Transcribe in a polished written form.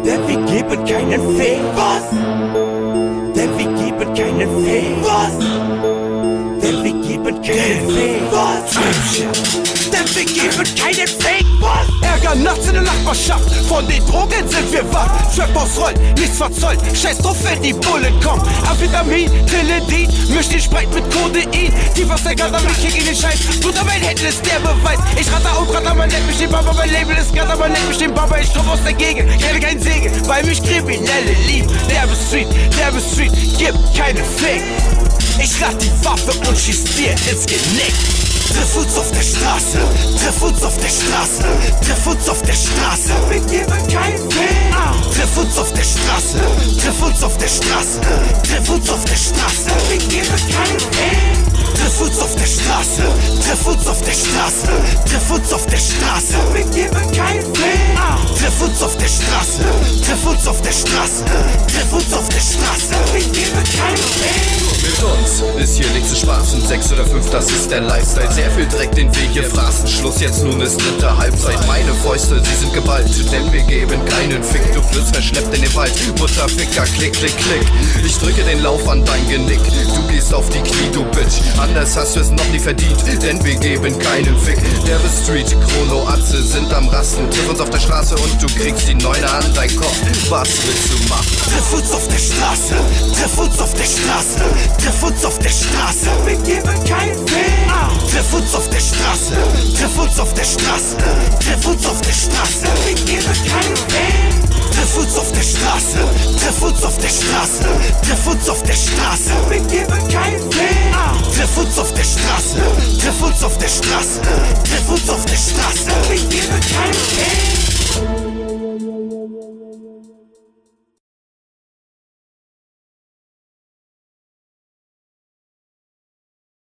Denn wir geben keinen Fick. Was? Denn wir geben keinen Fick. Was? Denn wir geben keinen Fick. Was? Denn wir geben keinen Fick. Was? Ärger nachts in der Nachbarschaft, von den Drogen sind wir wach. Trap aus Rollen, nichts verzollt, scheiß drauf, wenn die Bullen kommen. Amphetamin, Teledin, misch den Spreit mit Codein. Tief aus der Gasse, ich kick in den Scheiß. Bruder, mein Händen ist der Beweis. Ich ratter und ratter, man nennt mich den Baba. Mein Label ist Gatter, man nennt mich den Baba. Ich komm aus der Gegend, kenne keinen Segen, weil mich Kriminelle lieben. Derbe Street, gib keine Fick. Ich lad die Waffe und schieß dir ins Genick. Triff uns auf der Straße, triff uns auf der Straße, triff uns auf der Straße. Wir geben keinen Fick. Triff uns auf der Straße, triff uns auf der Straße, triff uns auf der Straße. Wir geben keinen Fick. Triff uns auf der Straße, triff uns auf der Straße, triff uns auf der Straße. Wir geben keinen Fick. Triff uns auf der Straße, triff uns auf der Straße, triff uns auf der Straße. Wir geben keinen Fick. Mit uns ist hier nichts zu spaßen, 6 oder 5, das ist der Lifestyle. Sehr viel Dreck, den wir hier fraßen, Schluss jetzt, nun ist dritte Halbzeit. Meine Fäuste, sie sind geballt, denn wir geben keinen Fick. Du wirst verschleppt in den Wald, Mutterficker, klick, klick, klick. Ich drücke den Lauf an dein Genick, du gehst auf die Knie, du Bitch. Anders hast du es noch nie verdient, denn wir geben keinen Fick. Derbe Street, Chrono, Atze sind am Rasten. Triff uns auf der Straße und du kriegst die Neuner an dein Kopf. Was willst du machen? Triff uns auf der Straße, triff uns auf der Straße, triff uns auf der Straße. Wir geben keinen Fick. Triff uns auf der Straße, triff uns auf der Straße, triff uns auf der Straße. Wir geben keinen Fick. Triff uns auf der Straße, triff uns auf der Straße, triff uns auf der Straße. Wir geben keinen Fick. Triff uns auf der Straße, triff uns auf der Straße, triff uns auf der Straße. Wir geben keinen Fick.